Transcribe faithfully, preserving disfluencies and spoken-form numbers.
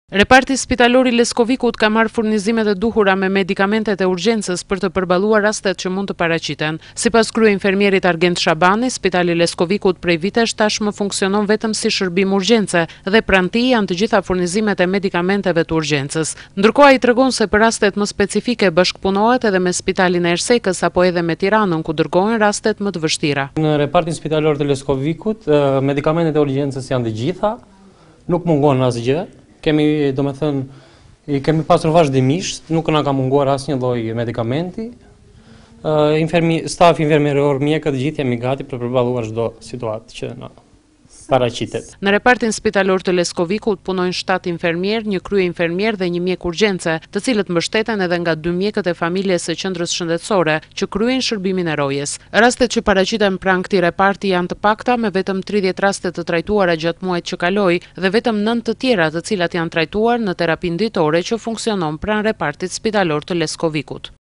Reparti spitalor i Leskovikut ka marrë furnizimet e duhura me medikamentet e urgjencës për të përballuar rastet që mund të paraqiten. Sipas kryeinfermierit Argend Shabani, Spitali i Leskovikut prej vitesh tashmë funksionon vetëm si shërbim urgjence dhe pranë tij janë të gjitha furnizimet e medikamenteve të urgjencës. Ndërkohë ai tregon se për rastet më specifike bashkëpunohet edhe me Spitalin e Ersekës apo edhe me Tiranën, ku dërgohen rastet më të vështira. Në repartin spitalor të Leskovikut, medikamentet e urgjencës janë të gjitha, nuk mungon asgjë. Kemi, do me thënë, i kemi pasur vazhdimisht, nuk na ka munguar asnjë lloj medikamenti. Uh, infermi, staf infermieror, mjekët, gjithë jemi gati për përballuar çdo situatë që na paraqitet. Në repartin spitalor të Leskovikut punojnë shtatë infermier, një kryeinfermier dhe një mjek urgjence, të cilët mbështeten edhe nga dy mjekët e familjes së qendrës shëndetësore që kryejnë shërbimin e rojës. Rastet që paraqiten pranë këtij reparti janë të pakta, me vetëm tridhjetë raste të trajtuara gjatë muajit që kaloi dhe vetëm nëntë të tjera të cilat janë trajtuar në terapinë ditore që funksionon pranë repartit spitalor të Leskovikut.